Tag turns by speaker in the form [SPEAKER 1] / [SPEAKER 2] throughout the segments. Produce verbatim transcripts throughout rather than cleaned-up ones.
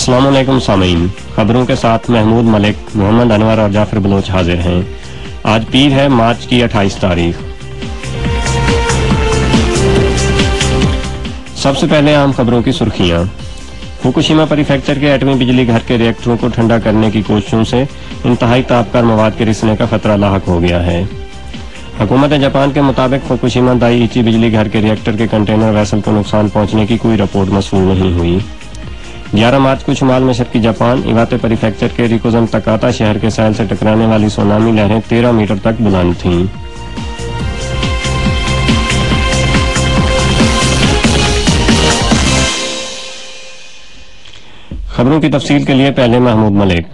[SPEAKER 1] السلام علیکم سامعین، خبروں کے ساتھ محمود ملک، محمد انور اور جعفر بلوچ حاضر ہیں۔ آج پیر ہے، مارچ کی اٹھائیس تاریخ۔ سب سے پہلے عام خبروں کی سرخیاں۔ فوکوشیما پریفیکچر کے ایٹمی بجلی گھر کے ری ایکٹروں کو ٹھنڈا کرنے کی کوششوں سے انتہائی تابکار مواد کے رسنے کا خطرہ لاحق ہو گیا ہے۔ حکومت جاپان کے مطابق فوکوشیما دائی ایچی بجلی گھر کے ری ایکٹر کے کنٹینر ویسل کو نقصان پہنچنے کی کوئی رپورٹ موصول نہیں ہوئی۔ گیارہ مارچ کو شمال مشرقی جاپان ایواتے پریفیکچر کے ریکوزن تکاتا شہر کے ساحل سے ٹکرانے والی سونامی لہریں تیرہ میٹر تک بلند تھیں۔ خبروں کی تفصیل کے لیے پہلے محمود ملک۔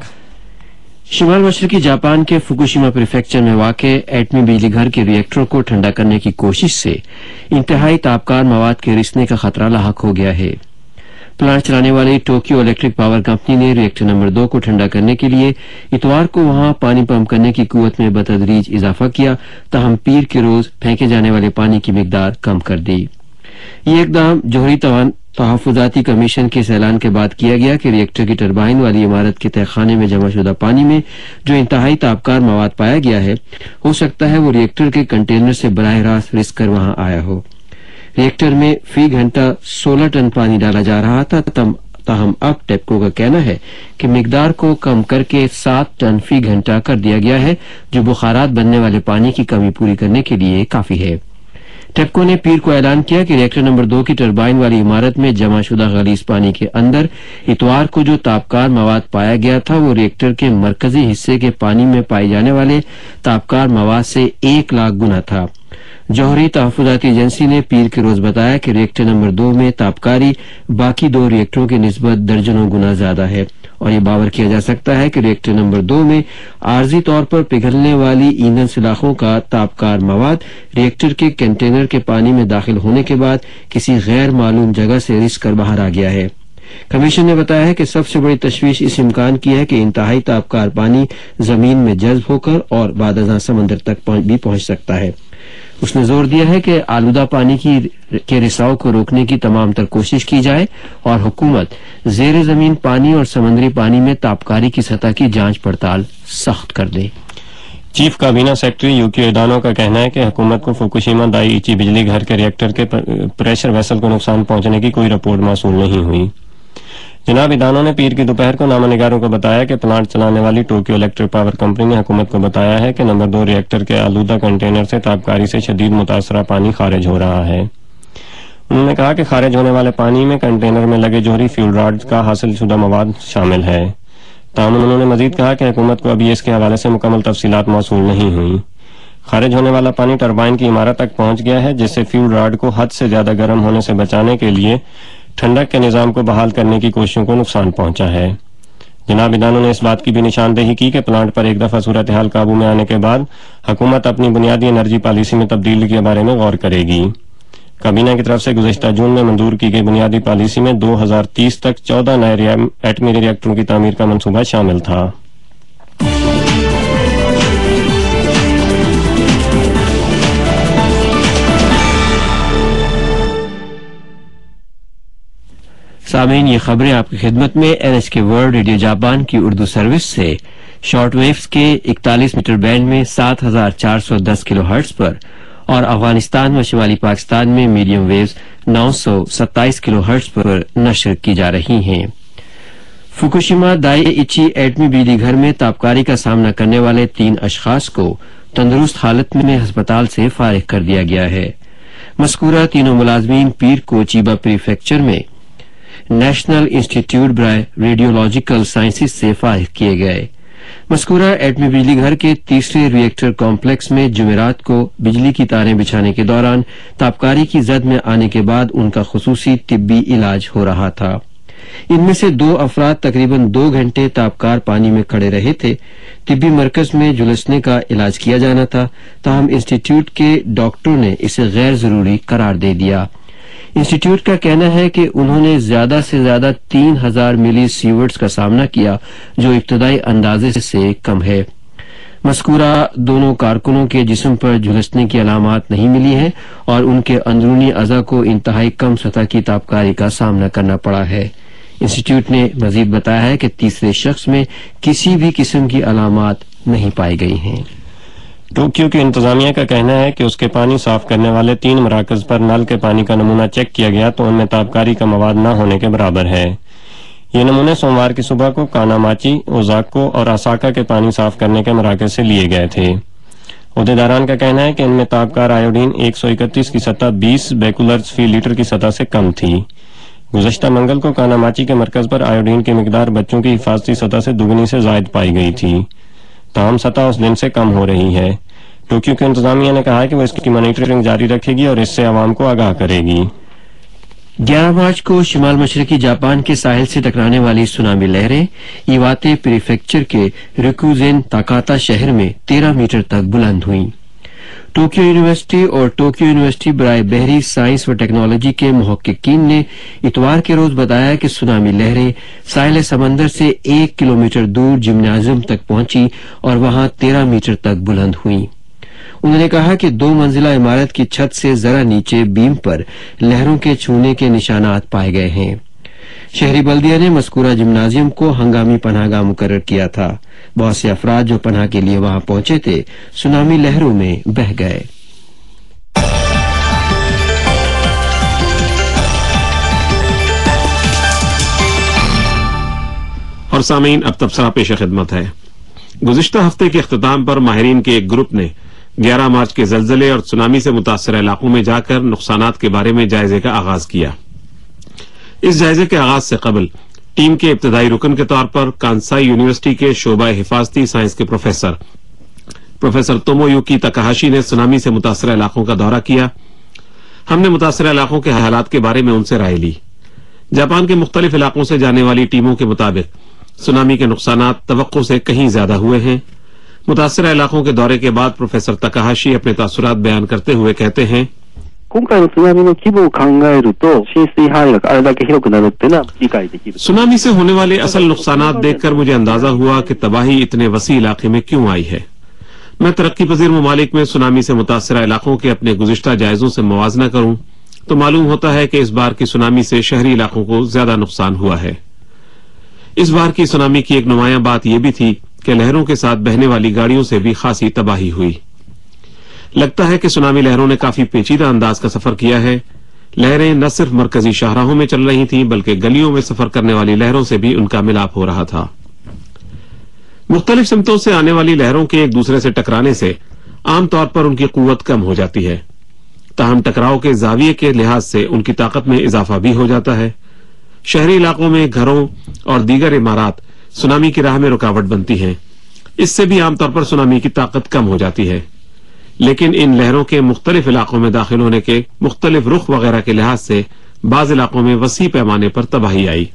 [SPEAKER 2] شمال مشرقی جاپان کے فوکوشیما پریفیکچر میں واقع ایٹمی بجلی گھر کے ری ایکٹروں کو ٹھنڈا کرنے کی کوشش سے انتہائی تابکار مواد کے رسنے کا خطرہ لاحق ہو گیا ہے۔ پلانٹ چلانے والی ٹوکیو الیکٹرک پاور کمپنی نے ری ایکٹر نمبر دو کو ٹھنڈا کرنے کے لیے اتوار کو وہاں پانی پمپ کرنے کی قوت میں بتدریج اضافہ کیا، تاہم پیر کے روز پھینکے جانے والے پانی کی مقدار کم کر دی۔ یہ اقدام جوہری توان تحفظاتی کمیشن کے اعلان کے بعد کیا گیا کہ ری ایکٹر کی ٹربائن والی عمارت کے تہخانے میں جمع شدہ پانی میں جو انتہائی تابکار مواد پایا گیا ہے، ہو سکتا ہے وہ ری ایکٹر کے کنٹینر سے براہ راست رس کر وہاں آیا ہو۔ ری ایکٹر میں فی گھنٹہ سولہ ٹن پانی ڈالا جا رہا تھا، تاہم اب ٹیپکو کا کہنا ہے کہ مقدار کو کم کر کے سات ٹن فی گھنٹہ کر دیا گیا ہے، جو بخارات بننے والے پانی کی کمی پوری کرنے کے لیے کافی ہے۔ ٹیپکو نے پیر کو اعلان کیا کہ ری ایکٹر نمبر دو کی ٹربائن والی عمارت میں جمع شدہ غلیظ پانی کے اندر اتوار کو جو تابکار مواد پایا گیا تھا وہ ری ایکٹر کے مرکزی حصے کے پانی میں پائے جانے والے تابکار مواد سے ایک لاکھ گنا تھا۔ جوہری تحفظاتی ایجنسی نے پیر کے روز بتایا کہ ری ایکٹر نمبر دو میں تابکاری باقی دو ری ایکٹروں کی نسبت درجنوں گنا زیادہ ہے، اور یہ باور کیا جا سکتا ہے کہ ری ایکٹر نمبر دو میں عارضی طور پر پگھلنے والی ایندھن سلاخوں کا تابکار مواد ری ایکٹر کے کنٹینر کے پانی میں داخل ہونے کے بعد کسی غیر معلوم جگہ سے رس کر باہر آ گیا ہے۔ کمیشن نے بتایا ہے کہ سب سے بڑی تشویش اس امکان کی ہے کہ انتہائی تابکار پانی زمین میں جذب ہو کر اور بعد ازاں سمندر تک بھی پہنچ سکتا ہے۔ اس نے زور دیا ہے کہ آلودہ پانی کی کے رساؤ کو روکنے کی تمام تر کوشش کی جائے اور حکومت زیر زمین پانی اور سمندری پانی میں تابکاری کی سطح کی جانچ پڑتال سخت کر دے۔
[SPEAKER 1] چیف کابینہ سیکرٹری یوکیو ایدانو کا کہنا ہے کہ حکومت کو فوکوشیما دائی ایچی بجلی گھر کے ری ایکٹر کے پریشر ویسل کو نقصان پہنچنے کی کوئی رپورٹ موصول نہیں ہوئی۔ جناب ایدانو نے پیر کی دوپہر کو نامہ نگاروں کو بتایا کہ پلانٹ چلانے والی ٹوکیو الیکٹرک پاور کمپنی نے حکومت کو بتایا ہے کہ نمبر دو ری ایکٹر کے آلودہ کنٹینر سے تابکاری سے شدید متاثرہ پانی خارج ہو رہا ہے۔ انہوں نے کہا کہ خارج ہونے والے پانی میں کنٹینر میں لگے جوہری فیول راڈ کا حاصل شدہ مواد شامل ہے۔ تاہم انہوں نے مزید کہا کہ حکومت کو ابھی اس کے حوالے سے مکمل تفصیلات موصول نہیں ہوئی۔ خارج ہونے والا پانی ٹربائن کی عمارت تک پہنچ گیا ہے، جس سے فیول راڈ کو حد سے زیادہ گرم ہونے سے بچانے کے لیے ٹھنڈک کے نظام کو بحال کرنے کی کوششوں کو نقصان پہنچا ہے۔ جناب ایدانو نے اس بات کی بھی نشاندہی کی کہ پلانٹ پر ایک دفعہ صورتحال قابو میں آنے کے بعد حکومت اپنی بنیادی انرجی پالیسی میں تبدیلی کے بارے میں غور کرے گی۔ کابینہ کی طرف سے گزشتہ جون میں منظور کی گئی بنیادی پالیسی میں دو ہزار تیس تک چودہ نئے ایٹمی ری ایکٹروں کی تعمیر کا منصوبہ شامل تھا۔
[SPEAKER 2] سامعین، یہ خبریں آپ کی خدمت میں N H K world radio Japan کی اردو سروس سے شارٹ ویوز کے اکتالیس میٹر بینڈ میں سات ہزار چار سو دس کلو ہرٹز پر اور افغانستان و شمالی پاکستان میں میڈیم ویوز نو سو ستائیس کلو ہرٹز پر نشر کی جا رہی ہیں۔ فوکوشیما دائی ایچی ایٹمی بجلی گھر میں تابکاری کا سامنا کرنے والے تین اشخاص کو تندرست حالت میں ہسپتال سے فارغ کر دیا گیا ہے۔ مذکورہ تینوں ملازمین پیر کو چیبا پریفیکچر میں نیشنل انسٹیٹیوٹ برائے ریڈیولوجیکل سائنسز سے فارغ کیے گئے۔ مذکورہ ایٹمی بجلی گھر کے تیسرے ری ایکٹر کمپلیکس میں جمعرات کو بجلی کی تاریں بچھانے کے دوران تابکاری کی زد میں آنے کے بعد ان کا خصوصی طبی علاج ہو رہا تھا۔ ان میں سے دو افراد تقریباً دو گھنٹے تابکار پانی میں کھڑے رہے تھے۔ طبی مرکز میں جھلسنے کا علاج کیا جانا تھا، تاہم انسٹیٹیوٹ کے ڈاکٹروں نے اسے غیر ضروری قرار دے دیا۔ انسٹیٹیوٹ کا کہنا ہے کہ انہوں نے زیادہ سے زیادہ تین ہزار ملی سیورٹس کا سامنا کیا، جو ابتدائی اندازے سے کم ہے۔ مذکورہ دونوں کارکنوں کے جسم پر جھلسنے کی علامات نہیں ملی ہیں اور ان کے اندرونی اعضاء کو انتہائی کم سطح کی تابکاری کا سامنا کرنا پڑا ہے۔ انسٹیٹیوٹ نے مزید بتایا ہے کہ تیسرے شخص میں کسی بھی قسم کی علامات نہیں پائی گئی ہیں۔
[SPEAKER 1] ٹوکیو کی انتظامیہ کا کہنا ہے کہ اس کے پانی صاف کرنے والے تین مراکز پر نل کے پانی کا نمونہ چیک کیا گیا تو ان میں تابکاری کا مواد نہ ہونے کے برابر ہے۔ یہ نمونے سوموار کی صبح کو کاناماچی، اوزاکو اور آساکا کے پانی صاف کرنے کے مراکز سے لیے گئے تھے۔ عہدیداران کا کہنا ہے کہ ان میں تابکار آیوڈین ایک سو اکتیس کی سطح بیس بیکولرز فی لیٹر کی سطح سے کم تھی۔ گزشتہ منگل کو کاناماچی کے مرکز پر آیوڈین کی مقدار بچوں کی حفاظتی سطح سے دگنی سے زائد پائی گئی تھی، تاہم سطح اس دن سے کم ہو رہی ہے۔ ٹوکیو کی انتظامیہ نے کہا کہ وہ اس کی مانیٹرنگ جاری رکھے گی اور اس سے عوام کو آگاہ کرے گی۔
[SPEAKER 2] گیارہ مارچ کو شمال مشرقی جاپان کے ساحل سے ٹکرانے والی سونامی لہریں ایواتے پریفیکچر کے ریکوزین تاکاتا شہر میں تیرہ میٹر تک بلند ہوئیں۔ ٹوکیو یونیورسٹی اور ٹوکیو یونیورسٹی برائے بحری سائنس و ٹیکنالوجی کے محققین نے اتوار کے روز بتایا کہ سونامی لہریں ساحل سمندر سے ایک کلومیٹر دور جمنازیم تک پہنچی اور وہاں تیرہ میٹر تک بلند ہوئیں۔ انہوں نے کہا کہ دو منزلہ عمارت کی چھت سے ذرا نیچے بیم پر لہروں کے چھونے کے نشانات پائے گئے ہیں۔ شہری بلدیہ نے مذکورہ جمنازیم کو ہنگامی پناہ گاہ مقرر کیا تھا۔ بہت سے افراد جو پناہ کے لیے وہاں پہنچے تھے سونامی لہروں میں بہہ گئے۔
[SPEAKER 3] اور سامعین، اب تبصرہ پیش خدمت ہے۔ گزشتہ ہفتے کے اختتام پر ماہرین کے ایک گروپ نے گیارہ مارچ کے زلزلے اور سونامی سے متاثرہ علاقوں میں جا کر نقصانات کے بارے میں جائزے کا آغاز کیا۔ اس جائزے کے آغاز سے قبل ٹیم کے ابتدائی رکن کے طور پر کانسائی یونیورسٹی کے شعبہ حفاظتی سائنس کے پروفیسر پروفیسر تومویوکی تاکاہاشی نے سونامی سے متاثرہ علاقوں کا دورہ کیا۔ ہم نے متاثرہ علاقوں کے حالات کے بارے میں ان سے رائے لی۔ جاپان کے مختلف علاقوں سے جانے والی ٹیموں کے مطابق سونامی کے نقصانات توقع سے کہیں زیادہ ہوئے ہیں۔ متاثرہ علاقوں کے دورے کے بعد پروفیسر تاکاہاشی اپنے تاثرات بیان کرتے ہوئے کہتے ہیں، سونامی سے ہونے والے اصل نقصانات دیکھ کر مجھے اندازہ ہوا کہ تباہی اتنے وسیع علاقے میں کیوں آئی ہے۔ میں ترقی پذیر ممالک میں سونامی سے متاثرہ علاقوں کے اپنے گزشتہ جائزوں سے موازنہ کروں تو معلوم ہوتا ہے کہ اس بار کی سونامی سے شہری علاقوں کو زیادہ نقصان ہوا ہے۔ اس بار کی سونامی کی ایک نمایاں بات یہ بھی تھی کہ لہروں کے ساتھ بہنے والی گاڑیوں سے بھی خاصی تباہی ہوئی۔ لگتا ہے کہ سونامی لہروں نے کافی پیچیدہ انداز کا سفر کیا ہے۔ لہریں نہ صرف مرکزی شاہراہوں میں چل رہی تھیں بلکہ گلیوں میں سفر کرنے والی لہروں سے بھی ان کا ملاپ ہو رہا تھا۔ مختلف سمتوں سے آنے والی لہروں کے ایک دوسرے سے ٹکرانے سے عام طور پر ان کی قوت کم ہو جاتی ہے، تاہم ٹکراؤ کے زاویے کے لحاظ سے ان کی طاقت میں اضافہ بھی ہو جاتا ہے۔ شہری علاقوں میں گھروں اور دیگر عمارات سونامی کی راہ میں رکاوٹ بنتی ہیں، اس سے بھی عام طور پر سونامی کی طاقت کم ہو جاتی ہے، لیکن ان لہروں کے مختلف علاقوں میں داخل ہونے کے مختلف رخ وغیرہ کے لحاظ سے بعض علاقوں میں وسیع پیمانے پر تباہی آئی۔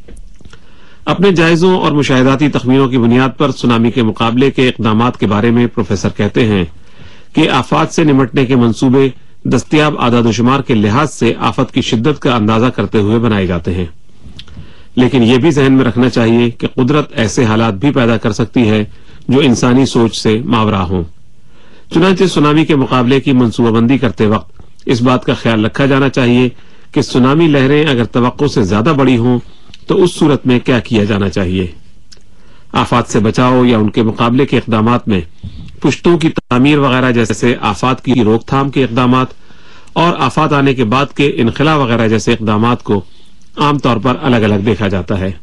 [SPEAKER 3] اپنے جائزوں اور مشاہداتی تخمینوں کی بنیاد پر سونامی کے مقابلے کے اقدامات کے بارے میں پروفیسر کہتے ہیں کہ آفات سے نمٹنے کے منصوبے دستیاب اعداد و شمار کے لحاظ سے آفت کی شدت کا اندازہ کرتے ہوئے بنائے جاتے ہیں، لیکن یہ بھی ذہن میں رکھنا چاہیے کہ قدرت ایسے حالات بھی پیدا کر سکتی ہے جو انسانی سوچ سے ماورا ہوں۔ چنانچہ سونامی کے مقابلے کی منصوبہ بندی کرتے وقت اس بات کا خیال رکھا جانا چاہیے کہ سونامی لہریں اگر توقع سے زیادہ بڑی ہوں تو اس صورت میں کیا کیا جانا چاہیے۔ آفات سے بچاؤ یا ان کے مقابلے کے اقدامات میں پشتوں کی تعمیر وغیرہ جیسے آفات کی روک تھام کے اقدامات اور آفات آنے کے بعد کے انخلا وغیرہ جیسے اقدامات کو عام طور پر الگ الگ دیکھا جاتا ہے۔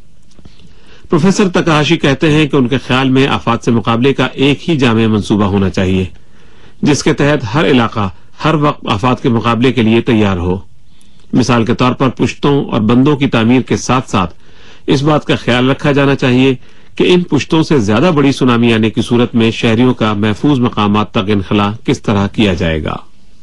[SPEAKER 3] پروفیسر تاکاہاشی کہتے ہیں کہ ان کے خیال میں آفات سے مقابلے کا ایک ہی جامع منصوبہ ہونا چاہیے جس کے تحت ہر علاقہ ہر وقت آفات کے مقابلے کے لیے تیار ہو۔ مثال کے طور پر پشتوں اور بندوں کی تعمیر کے ساتھ ساتھ اس بات کا خیال رکھا جانا چاہیے کہ ان پشتوں سے زیادہ بڑی سونامی آنے کی صورت میں شہریوں کا محفوظ مقامات تک انخلا کس طرح کیا جائے گا۔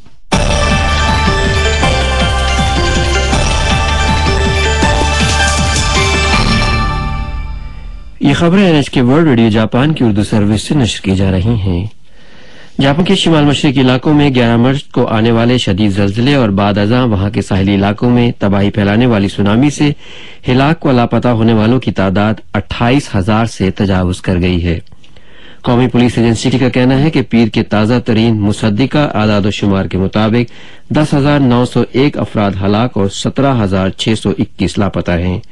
[SPEAKER 2] یہ خبریں N H K world radio Japan کی اردو سروس سے نشر کی جا رہی ہیں۔ جاپان کے شمال مشرقی علاقوں میں گیارہ مارچ کو آنے والے شدید زلزلے اور بعد ازاں وہاں کے ساحلی علاقوں میں تباہی پھیلانے والی سونامی سے ہلاک و لاپتہ ہونے والوں کی تعداد اٹھائیس ہزار سے تجاوز کر گئی ہے۔ قومی پولیس ایجنسی کا کہنا ہے کہ پیر کے تازہ ترین مصدقہ اعداد و شمار کے مطابق دس ہزار نو سو ایک افراد ہلاک اور سترہ ہزار چھ سو اکیس لاپتہ ہیں۔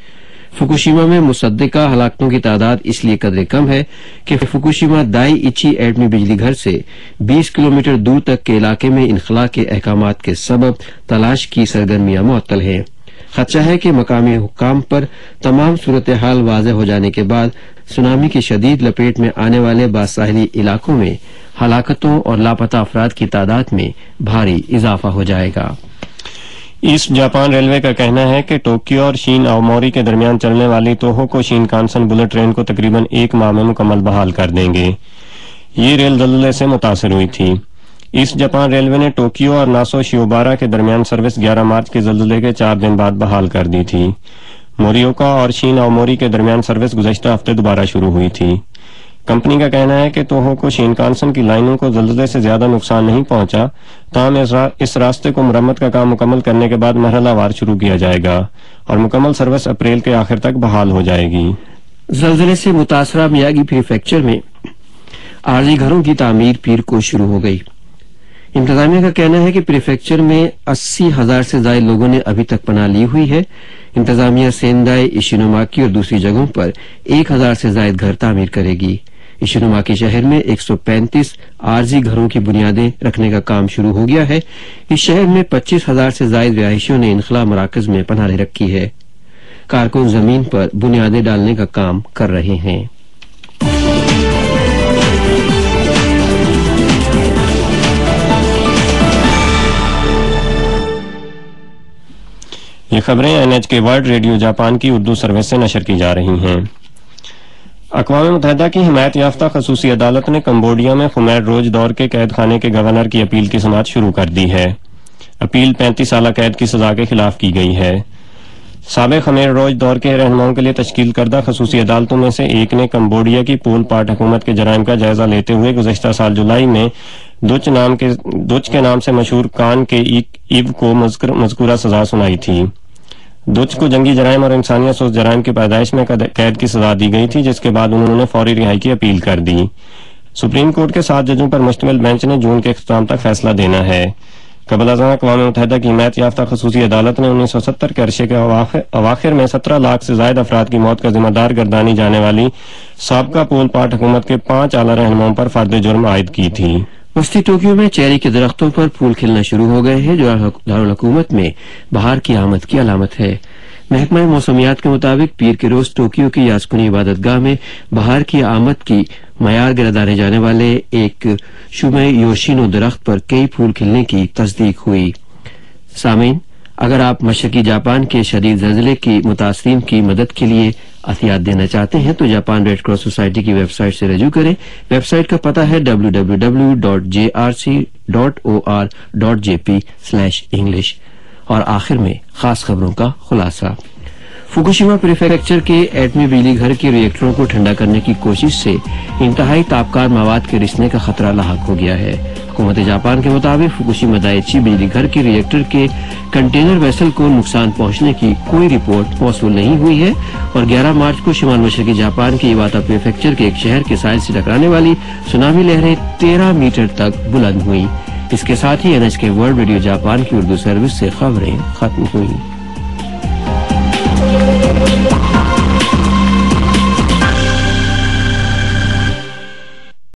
[SPEAKER 2] فکوشیما میں مصدقہ ہلاکتوں کی تعداد اس لیے قدرے کم ہے کہ فکوشیما دائی ایچی ایٹمی بجلی گھر سے بیس کلومیٹر دور تک کے علاقے میں انخلا کے احکامات کے سبب تلاش کی سرگرمیاں معطل ہیں۔ خدشہ ہے کہ مقامی حکام پر تمام صورتحال واضح ہو جانے کے بعد سونامی کی شدید لپیٹ میں آنے والے باساحلی علاقوں میں ہلاکتوں اور لاپتہ افراد کی تعداد میں بھاری اضافہ ہو جائے گا۔
[SPEAKER 1] ایسٹ جاپان ریلوے کا کہنا ہے کہ ٹوکیو اور شین آوموری کے درمیان چلنے والی توہوکو شینکانسن بلٹ ٹرین کو تقریباً ایک ماہ میں مکمل بحال کر دیں گے۔ یہ ریل زلزلے سے متاثر ہوئی تھی۔ ایسٹ جاپان ریلوے نے ٹوکیو اور ناسو شیوبارا کے درمیان سروس گیارہ مارچ کے زلزلے کے چار دن بعد بحال کر دی تھی۔ موریوکا اور شین آوموری کے درمیان سروس گزشتہ ہفتے دوبارہ شروع ہوئی تھی۔ کمپنی کا کہنا ہے کہ توہوکو شینکانسن کی لائنوں کو زلزلے سے زیادہ نقصان نہیں پہنچا، تاہم اس راستے کو مرمت کا کام مکمل کرنے کے بعد مرحلہ وار شروع کیا جائے گا اور مکمل سروس اپریل کے آخر تک بحال ہو جائے گی۔
[SPEAKER 2] زلزلے سے متاثرہ میاگی پریفیکچر میں عارضی گھروں کی تعمیر پیر کو شروع ہو گئی۔ انتظامیہ کا کہنا ہے کہ پریفیکچر میں اسی ہزار سے زائد لوگوں نے ابھی تک پناہ لی ہوئی ہے۔ انتظامیہ سیندائی، ایشینوماکی اور دوسری جگہوں پر ایک ہزار سے زائد گھر تعمیر کرے گی۔ ایشینوماکی شہر میں ایک سو پینتیس عارضی گھروں کی بنیادیں رکھنے کا کام شروع ہو گیا ہے۔ اس شہر میں پچیس ہزار سے زائد رہائشیوں نے انخلا مراکز میں پناہ لے رکھی ہے۔ کارکن زمین پر بنیادیں ڈالنے کا کام کر رہے ہیں۔
[SPEAKER 1] یہ خبریں N H K world radio Japan کی اردو سروس سے نشر کی جا رہی ہیں۔ اقوام متحدہ کی حمایت یافتہ خصوصی عدالت نے کمبوڈیا میں خمیر روج دور کے قید خانے کے گورنر کی اپیل کی سماعت شروع کر دی ہے۔ اپیل پینتیس سالہ قید کی سزا کے خلاف کی گئی ہے۔ سابق خمیر روج دور کے رہنماؤں کے لیے تشکیل کردہ خصوصی عدالتوں میں سے ایک نے کمبوڈیا کی پول پاٹ حکومت کے جرائم کا جائزہ لیتے ہوئے گزشتہ سال جولائی میں دوچ نام کے دوچ کے نام سے مشہور کان کے ایو کو مذکورہ سزا سنائی تھی۔ دوچ کو جنگی جرائم اور انسانیت سوز جرائم کی پیدائش میں قید کی سزا دی گئی تھی، جس کے بعد انہوں نے فوری رہائی کی اپیل کر دی۔ سپریم کورٹ کے سات ججوں پر مشتمل بینچ نے جون کے اختتام تک فیصلہ دینا ہے۔ قبل ازاں اقوام متحدہ کی حمایت یافتہ خصوصی عدالت نے انیس سو ستر کے عرصے کے اواخر میں سترہ لاکھ سے زائد افراد کی موت کا ذمہ دار گردانی جانے والی سابقہ پول پاٹ حکومت کے پانچ اعلی رہنماؤں پر فرد جرم عائد کی تھی۔
[SPEAKER 2] وسطی ٹوکیو میں چیری کے درختوں پر پھول کھلنا شروع ہو گئے ہیں، جو دارالحکومت میں بہار کی آمد کی علامت ہے۔ محکمہ موسمیات کے مطابق پیر کے روز ٹوکیو کی یاسکونی عبادت گاہ میں بہار کی آمد کی معیار گردانے جانے والے ایک شومے یوشینو درخت پر کئی پھول کھلنے کی تصدیق ہوئی۔ سامعین، اگر آپ مشرقی جاپان کے شدید زلزلے کی متاثرین کی مدد کے لیے عطیات دینا چاہتے ہیں تو جاپان ریڈ کراس سوسائٹی کی ویب سائٹ سے رجوع کریں۔ ویب سائٹ کا پتہ ہے W W W dot J R C dot O R dot J P slash English. اور آخر میں خاص خبروں کا خلاصہ۔ فوکوشیما پریفیکچر کے ایٹمی بجلی گھر کے ری ایکٹروں کو ٹھنڈا کرنے کی کوشش سے انتہائی تابکار مواد کے رسنے کا خطرہ لاحق ہو گیا ہے۔ حکومت جاپان کے مطابق فوکوشیما دائیچی بجلی گھر کے ری ایکٹر کے کنٹینر ویسل کو نقصان پہنچنے کی کوئی رپورٹ موصول نہیں ہوئی ہے اور گیارہ مارچ کو شمال مشرقی جاپان کے ایواتا پریفیکچر کے ایک شہر کے ساحل سے ٹکرانے والی سونامی لہریں تیرہ میٹر تک بلند ہوئیں۔ اس کے ساتھ ہی N H K world radio Japan کی اردو سروس سے خبریں ختم ہوئیں۔